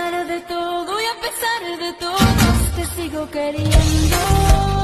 pesar de todo, y a pesar de todo, te sigo queriendo.